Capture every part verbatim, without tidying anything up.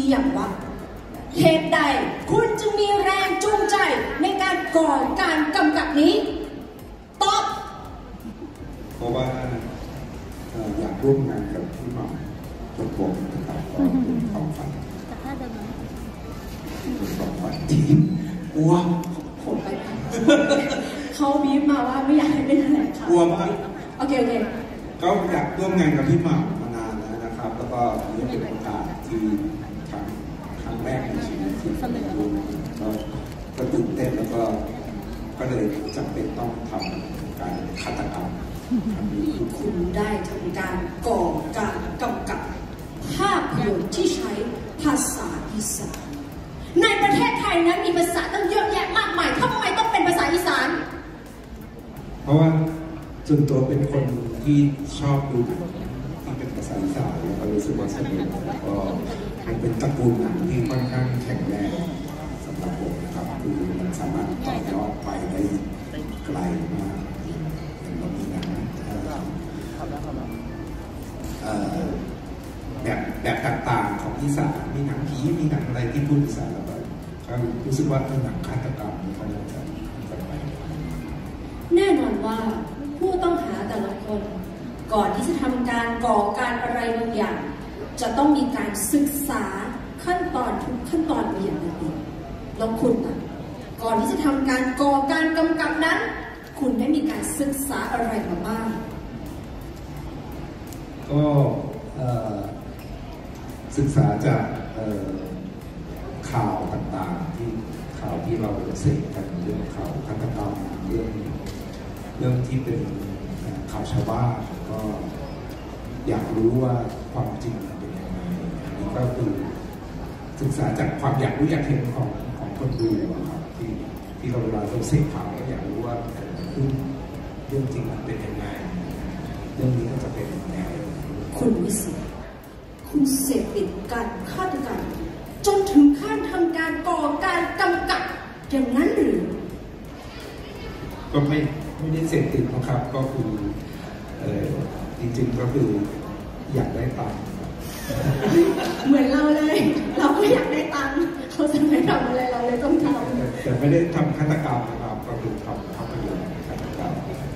อย่างวะเหตุใดคุณจึงมีแรงจูงใจในการก่อการกำกับนี้ตอบเพราะว่าอยากร่วมงานกับพี่หม่ำจนผมนะครับก็เป็นความฝันเป็นความฝันที่กลัวโหดไปเขาบีบมาว่าไม่อยากให้เป็นอะไรค่ะกลัวมากโอเคโอเคก็อยากร่วมงานกับพี่หม่ำมานานแล้วนะครับแล้วก็นี่เป็นโอกาสที่ครั้งครั้งแรกในชีวิตที่ได้ร่วมก็ก็ตื่นเต้นแล้วก็ก็เลยจำเป็นต้องทำการฆาตกรรมคุณได้ทำการก่อการกำกับภาพยนตร์ที่ใช้ภาษาอีสานในประเทศไทยนั้นมีภาษาตั้งเยอะแยะมากมายทำไมต้องเป็นภาษาอีสานเพราะว่าส่วนตัวเป็นคนที่ชอบดูหนังที่เป็นภาษาอีสานแล้วก็รู้สึกว่าสนุกก็มันเป็นตระกูลหนังที่ค่อนข้างแข็งแรงสำหรับผมนะครับคือมันสามารถต่อยอดไปได้ไกลมากเรามีหนังแบบแบบต่างๆของอีสานมีหนังผีมีหนังอะไรที่พูดอีสานแล้วก็รู้สึกว่าหนังฆาตกรรมมีความน่าจะไปแน่นอนว่าผู้ต้องหาแต่ละคนก่อนที่จะทำการก่อการอะไรบางอย่างจะต้องมีการศึกษาขั้นตอนทุกขั้นตอนเป็นอย่างดีแล้วคุณล่ะก่อนที่จะทำการก่อการกำกับนั้นคุณได้มีการศึกษาอะไรมาบ้างก็ศึกษาจากข่าวต่างๆที่ข่าวที่เราเสพกันเรื่องข่าวฆาตกรรมเรื่องเรื่องที่เป็นข่าวชาวบ้านก็อยากรู้ว่าความจริงเป็นยังไงอันนี้ก็คือศึกษาจากความอยากรู้อยากเห็นของของคนดูครับที่ที่เราเวลาเราเสพข่าวก็อยากรู้ว่าคือเรื่องจริงมันเป็นยังไงเรื่องนี้ก็จะเป็นแนวคุณวิสิทธิ์คุณเสพติดการฆาตกรรมจนถึงขั้นทำการก่อการกำกับอย่างนั้นหรือก็ไม่ไม่ได้เสพติดนะครับก็คือเออจริงๆก็คืออยากได้ตังค์เหมือนเราเลยเราก็อยากได้ตังค์เขาจะไม่ทำอะไรเราเลยต้องทำแต่ไม่ได้ทำฆาตกรรมนะครับก็คือทำภาพยนตร์ฆาตกรรม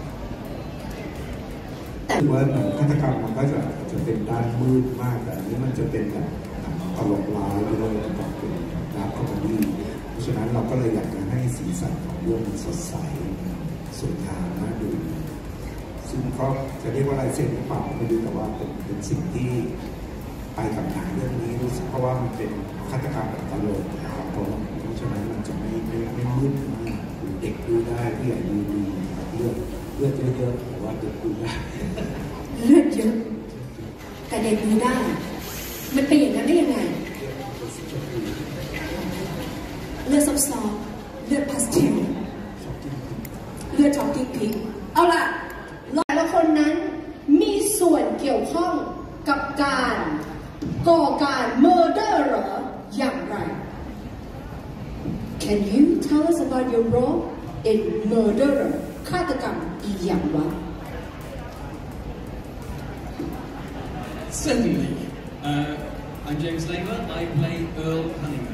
แต่ว่าฆาตกรรมมันก็จะจะเป็นด้านมืดมากแต่อันนี้มันจะเป็นแบบตลกร้ายด้วยกับเป็นดาร์คคอมเมดี้เพราะฉะนั้นเราก็เลยอยากจะให้สีสันของเรื่องมันสดใสสวยงามน่าดูซึ่งก็จะเรียกว่าลายเซ็นหรือเปล่าไม่รู้แต่ว่าเป็นเป็นสิ่งที่ไปกับหนังเรื่องนี้รู้สึกเพราะว่ามันเป็นฆาตกรรมแบบตลกนะครับเพราะฉะนั้นมันจะไม่ไม่ไม่มืดมากเด็กดูได้ผู้ใหญ่ดูดีเลือดเลือดเยอะๆแต่ว่าเด็กดูได้เลือดเยอะแต่เด็กดูได้มันเป็นอย่างนั้นได้ยังไงเลือดซอฟต์เลือดพาสเทลเลือดช็อกกิ้งพิงเอาล่ะแต่ละคนนั้นมีส่วนเกี่ยวข้องกับการก่อการ murder หรออย่างไร Can you tell us about your role in murder ฆาตกรรมอีกอย่างวะ Certainly. Uh, I'm James Labour. I play Earl Cunningham.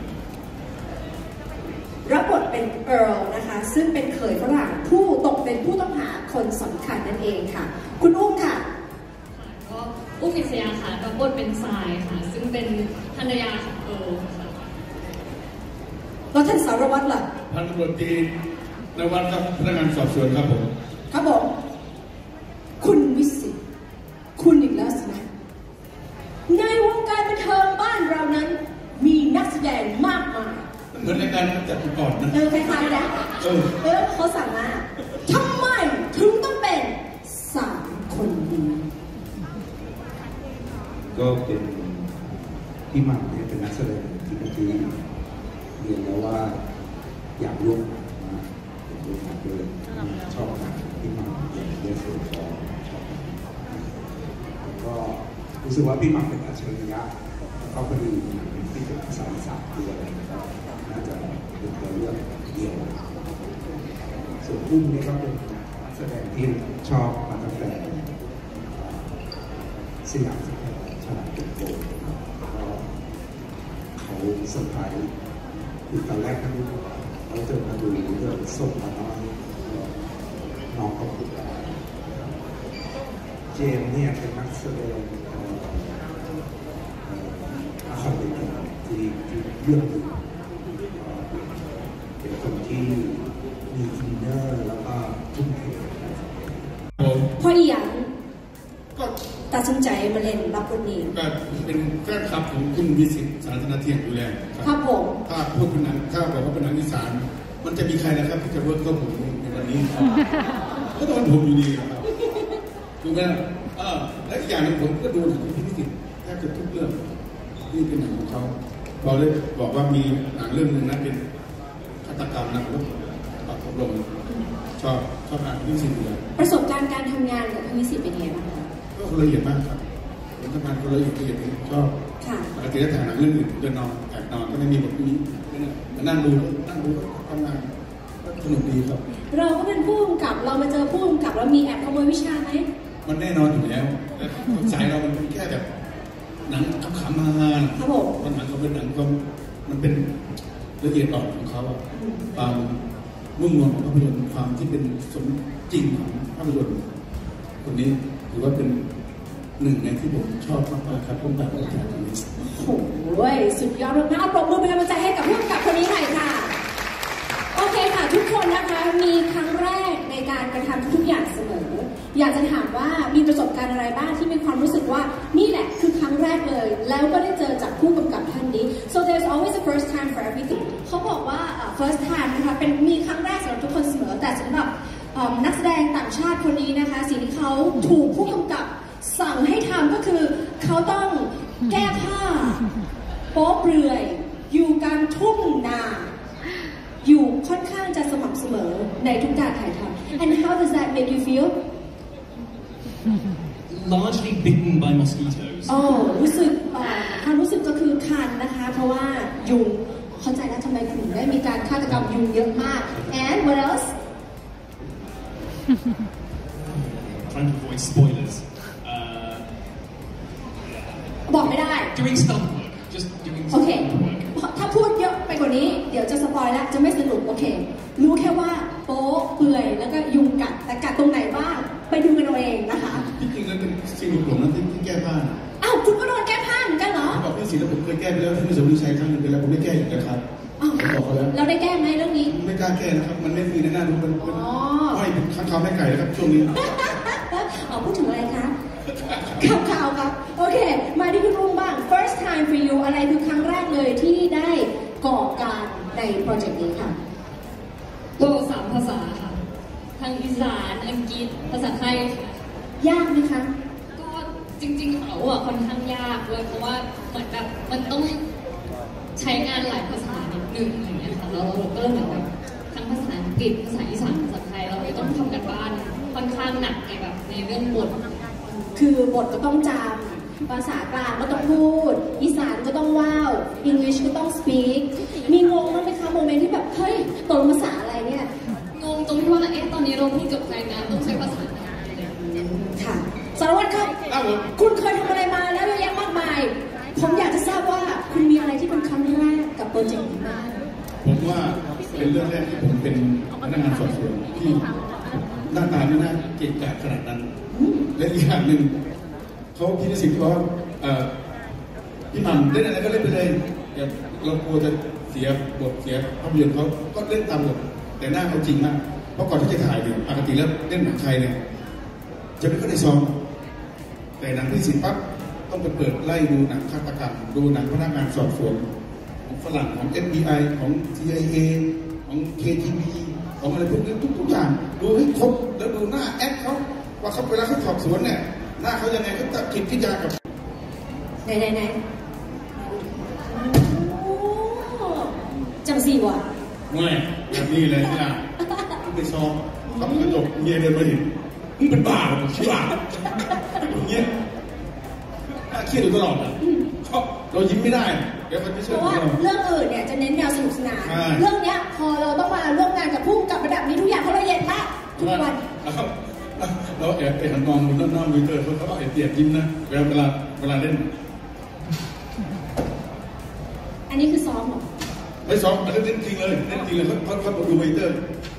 รับบทเป็น Earl นะคะซึ่งเป็นเขยฝรั่งผู้ตกเป็นผู้ต้องหาคนสำคัญนั่นเองค่ะคุณอุ้มค่ะก็อุ้มอิสยาค่ะรับบทเป็นทรายค่ะซึ่งเป็นภรรยาของเอิร์ลค่ะแล้วท่านสารวัตรล่ะพันตำรวจตรีนวัฒน์ครับพนักงานสอบสวนครับผมครับผมคุณวิสิทธิ์คุณอีกแล้วสินะในวงการบันเทิงบ้านเรานั้นมีนักแสดงมากมายเหมือนในการจัดก่อนนะเออคล้ายๆนะเออเออเขาสั่งมาทำไมถึงต้องเป็นสามคนนี้ก็เป็นพี่หม่ำเนี่ยเป็นนักแสดงที่เมื่อกี้เรียนแล้วว่าอยากร่วมงานมาเป็นร่วมงานด้วยชอบงานพี่หม่ำเรียนเรื่องส่วนของชอบก็รู้สึกว่าพี่หม่ำเป็นอัจฉริยะแล้วก็พอดีหนังที่เป็นภาษาอีสานด้วยนะครับน่าจะเป็นตัวเลือกเดียวส่วนอุ้มนี่ก็เป็นนักแสดงที่ชอบมาตั้งแต่สยามฉลาดเกิดโตก็เขาเซอร์ไพรส์คือตอนแรกก็รู้เราเจอมาดูเรื่องส่งมาน้อยน้องเขาพูดเจมเนี่ยเป็นนักแสดงอาคาเดมีที่ที่เรื่องหนึ่งเป็นคนที่มีอินเนอร์แล้วก็ทุ่มเทพออีหยังก็ตัดสินใจมาเล่นรับบทนี้ก็เป็นแฟนคลับของคุณวิสิตสารธนาเทียนอยู่แล้วครับผมถ้าพูดเป็นหนังถ้าบอกว่าเป็นหนังอีสานมันจะมีใครนะครับที่จะเวิร์กกับผมในวันนี้ก็ต้องเป็นผมอยู่ดีครับถูกไหมเออและอีกอย่างหนึ่งผมก็ดูหนังที่วิสิตแทบจะทุกเรื่องนี่เป็นหนังของเขาเราได้บอกว่ามีหนังเรื่องหนึ่งนั้นเป็นฆาตกรรมนะรบปักอบรมชอบชอบอ่านวิสิตเลยประสบการณ์การทำงานกับวิสิตเป็นไงบ้างคะก็ละเอียดมากครับผมทำงานก็ละเอียดละเอียดชอบปกติถ้าถ่ายหนังเรื่องอื่นเดินนอนแอบนอนก็ไม่มีบทนี้นั่งดูนั่งดูทำงานสนุกดีครับเราก็เป็นผู้กำกับเรามาเจอผู้กำกับเรามีแอบขโมยวิชาไหมมันแน่นอนอยู่แล้วสายเรามันเป็นแค่แบบหนังขำๆมาครับผมหนังเขาเป็นหนังก็มันเป็นละเอียดอ่อนของเขาความมุ่งมั่นของภาพยนตร์ความที่เป็นสมจริงของภาพยนตร์คนนี้ถือว่าเป็นหนึ่งในที่ผมชอบมากๆครับผมแบบอาจารย์คนนี้โอ้ยสุดยอดมากๆปรบมือเป็นกำลังใจให้กับผู้กำกับคนนี้หน่อยค่ะโอเคค่ะทุกคนนะคะมีครั้งแรกในการกระทำทุกอย่างเสมออยากจะถามว่ามีประสบการณ์อะไรบ้างที่มีความรู้สึกว่านี่แหละคือครั้งแรกเลยแล้วก็ได้เจอจากผู้กำกับท่านนี้ so there's always a first time for everything เขาบอกว่า first time นะคะเป็นมีครั้งแรกสำหรับทุกคนเสมอแต่สำหรับนักแสดงต่างชาติคนนี้นะคะสิ่งที่เขาถูกผู้กำกับสั่งให้ทำก็คือเขาต้องแก้ผ้าโป๊เปลือยอยู่กลางทุ่งนาอยู่ค่อนข้างจะสม่ำเสมอในทุกการถ่ายทำ and how does that make you feel largely bitten by mosquitoes อ๋อรู้สึกความรู้สึกก็คือคันนะคะเพราะว่ายุงเข้าใจแล้วทำไมถึงได้มีการฆาตกรรมยุงเยอะมาก and what else trying to avoid spoilers บอกไม่ได้ doing stunt work just doing stunt work ถ้าพูดเยอะไปกว่านี้เดี๋ยวจะสปอยแล้วจะไม่สนุกโอเครู้แค่ว่าโป๊เปื่อยแล้วก็ยุงกัดแต่กัดตรงไหนบ้างไปดูกันเอาเองนะคะที่จริงแล้วเป็นสิ่งหลงๆนั้นที่แก้ผ้าอ้าวคุณก็โดนแก้ผ้าเหมือนกันเหรอบอกพี่สิแล้วผมเคยแก้ไปแล้วที่มิสซูริชัยครั้งนึงไปแล้วผมไม่แก้อีกนะครับผมบอกเขาแล้วเราได้แก้ไหมเรื่องนี้ไม่กล้าแก้นะครับมันไม่ฟรีในหน้าดูมันเป็นไม่เป็นข้าวข้าวไม่ไก่นะครับช่วงนี้อ๋อพูดถึงอะไรคะข่าวข่าวครับโอเคมาที่คุณลุงบ้าง first time for you อะไรคือครั้งแรกเลยที่ได้ก่อการในโปรเจกต์นี้ค่ะตัวสามภาษาค่ะทางอีสานอังกฤษภาษาไทยค่ะยากไหมคะก็จริงๆเขาอะค่อนข้างยากเลยเพราะว่าเหมือนแบบมันต้องใช้งานหลายภาษานิดนึงอะไรเงี้ยค่ะแล้วเราก็เหมือนแบบทั้งภาษาอังกฤษภาษาอีสานภาษาไทยเราเลยต้องทำกันบ้านค่อนข้างหนักในแบบในเรื่องบทคือบทก็ต้องจำภาษากลางก็ต้องพูดอีสานก็ต้องว้าวอังกฤษก็ต้อง speak มีงงไหมคะโมเมนต์ที่แบบเฮ้ยตกภาษาอะไรเนี่ยงงตรงที่ว่าเอ๊ะตอนนี้เราเพิ่งจบรายงานต้องใช้ภาษาไทยค่ะสารวัตรครับคุณเคยทำอะไรมาแล้วเยอะแยะมากมายผมอยากจะทราบว่าคุณมีอะไรที่เป็นครั้งแรกกับโปรเจกต์นี้บ้างผมว่าเป็นเรื่องแรกที่ผมเป็นพนักงานสอบสวนที่หน้าตาไม่น่าเก่งกาจขนาดนั้นและอีกอย่างหนึ่งเขาพิจารณาว่าพี่หม่ำเล่นอะไรก็เล่นไปเลยเรากลัวจะเสียบทเสียภาพยนตร์เขาก็เล่นตามบทแต่หน้าเขาจริงมากเพราะก่อนที่จะถ่ายเนี่ยปกติแล้วเล่นหนังไทยเนี่ยจะไม่ค่อยได้ซ้อมแต่หนังที่สิบปั๊บต้องไปเปิดไล่ดูหนังฆาตกรรมดูหนังพนักงานสอบสวนของฝรั่งของ เอฟ บี ไอ ของ ซี ไอ เอ ของ เค ที บี ของอะไรพวกนี้ทุกๆอย่างดูให้ครบแล้วดูหน้าแอคเขาว่าเขาเวลาเขาสอบสวนเนี่ยหน้าเขายังไงเขาตัดคิดพิจารณากับไหนไหนไหนจังสี่วะไม่แบบนี้เลยที่น่ะไปซ้อมขับกระจกเมียเดินมาเห็นมึงเป็นบ้าหรือชิบะอย่างเงี้ยน่าเครียดอยู่ตลอดอ่ะเรายิ้มไม่ได้เดี๋ยวมันไม่เชื่อเพราะว่าเรื่องอื่นเนี่ยจะเน้นแนวสนุกสนานเรื่องเนี้ยพอเราต้องมาร่วมงานกับผู้กำกับระดับนี้ทุกอย่างเขาละเอียดมากทุกวันเราแอบไปหันมองดูน้องๆวิเตอร์เขาเขาแอบเปียกยิ้มนะเวลาเวลาเวลาเล่นอันนี้คือซ้อมเหรอไม่ซ้อมอันนี้เล่นจริงเลยเล่นจริงเลยเขาเขาเขาดูมอนิเตอร์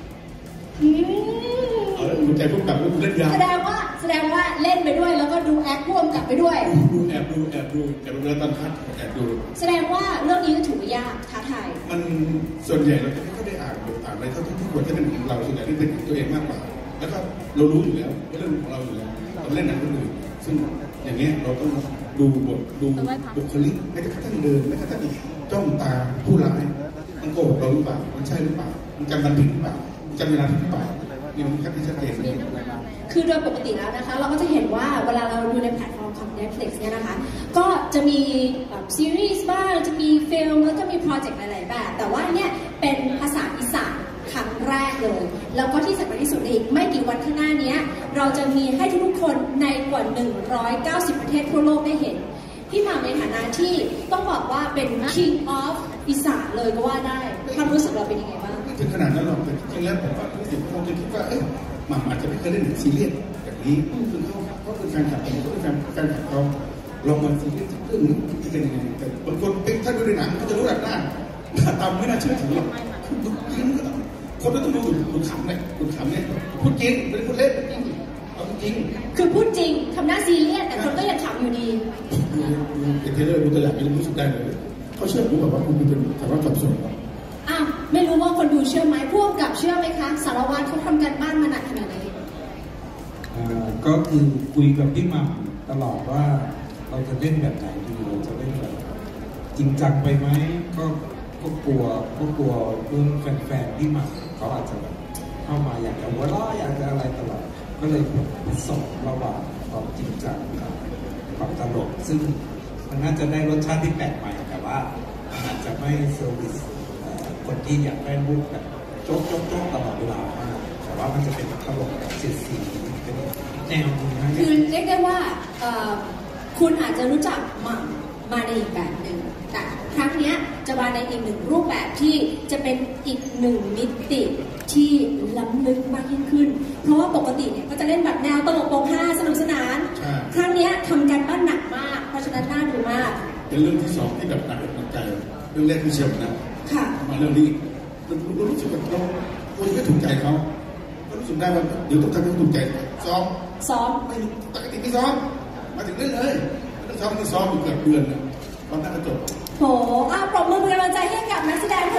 เอาแล้วดูใจพวกกับเล่นยาแสดงว่าแสดงว่าเล่นไปด้วยแล้วก็ดูแอคร่วมกับไปด้วยดูแอบดูแอบดูแอบดูแล้วตอนคัดแอบดูแสดงว่าเรื่องนี้ก็ถือว่ายากท้าทายมันส่วนใหญ่เราจะไม่ค่อยได้อ่านอ่านอะไรเท่าที่ควรจะเป็นของเราส่วนใหญ่ที่เป็นของตัวเองมากกว่าแล้วก็เรารู้อยู่แล้วเรื่องของเราอยู่แล้วเราเล่นหนังคนอื่นซึ่งอย่างเงี้ยเราต้องดูบทดูบุคลิกแม้กระทั่งเดินแม้กระทั่งจ้องตาผู้ร้ายมันโกหกเราหรือเปล่ามันใช่หรือเปล่ามันจำมันผิดหรือเปล่าจำเวลาผิดหรือเปล่านี่มันค่อนข้างชัดเจนคือโดยปกติแล้วนะคะเราก็จะเห็นว่าเวลาเราดูในแพลตฟอร์มของ Netflix เนี่ยนะคะก็จะมีซีรีส์บ้างจะมีฟิล์มแล้วก็มีโปรเจกต์หลายๆแบบแต่ว่าเนี่ยเป็นภาษาอีสานครั้งแรกเลยแล้วก็ที่สำคัญที่สุดอีกไม่กี่วันข้างหน้านี้เราจะมีให้ทุกคนในกว่าหนึ่งร้อยเก้าสิบประเทศทั่วโลกได้เห็นพี่หม่ำในฐานะที่ต้องบอกว่าเป็น King of อีสานเลยก็ว่าได้ความรู้สึกเราเป็นยังไงบ้างถึงขนาดนั้นหรอกแต่จริงๆแล้วผมว่าผู้สิทธิ์คงจะคิดว่าเอ๊ะหม่ำอาจจะไม่เคยเล่นหนังซีรีส์แบบนี้ซึ่งเขาเขาเป็นแฟนคลับเขาเป็นแฟนแฟนคลับเขาลองมาซีรีส์เรื่องนี้เป็นยังไงแต่บางคนถ้าดูในหนังเขาจะรู้แบบหน้าหน้าตาไม่น่าเชื่อถือหรอกคือจริงคนต้องดูดูขำเนี่ยดูขำเนี่ยพูดจริงไม่ได้พูดเล่นจริงเอาจริงคือพูดจริงทำหน้าซีเรียสแต่คนก็ยังขำอยู่ดีดูดูเป็นเทเลอร์ดูตัวอย่างยังรู้สึกได้เลยเขาเชื่อผมแบบว่าคุณเป็นสารวัตรสอบสวนอ่ะไม่รู้ว่าคนดูเชื่อไหมพวกกับเชื่อไหมคะสารวัตรเขาทำการบ้านมาหนักขนาดไหนก็คือคุยกับพี่หม่ำตลอดว่าเราจะเล่นแบบไหนดีเราจะเล่นแบบจริงจังไปไหมก็ก็กลัวก็กลัวเรื่องแฟนๆที่หม่ำเขาอาจจะเข้ามาอยากจะหัวเราะอยากจะอะไรตลอดก็เลยผสมระหว่างความจริงจังกับความตลกซึ่งมันน่าจะได้รสชาติที่แปลกใหม่แต่ว่าอาจจะไม่เซอร์วิสคนที่อยากได้รูปแบบโจ๊กโจ๊กโจ๊กตลอดเวลามากแต่ว่ามันจะเป็นตลกแบบเสียดสีเป็นแนวนี้คือเรียกได้ว่าคุณอาจจะรู้จักหม่ำมาในอีกแบบหนึ่งแต่ครั้งนี้จะมาในอีกหนึ่งรูปแบบที่จะเป็นอีกหนึ่งมิติที่ล้ำลึกมากยิ่งขึ้นเพราะว่าปกติเนี่ยก็จะเล่นแบบแนวตลกโปกฮาสนุกสนานครั้งนี้ทำการบ้านหนักมากเพราะฉะนั้นน่าดูมากเป็นเรื่องที่สองที่แบบหนักหนักใจเรื่องแรกที่เชียวนะมาเรื่องนี้เรารู้สึกแบบเราเราไม่ถูกใจเขาก็รู้สึกได้ว่าเดี๋ยวต้องทำให้ถูกใจซ้อมซ้อมไม่ปกติไม่ซ้อมมาถึงเล่นเลยไม่ต้องซ้อมไม่ซ้อมอยู่เกือบเดือนนะตอนนั้นก็จบโหอ่ะปรบมือเป็นกำลังใจให้กับนักแสดง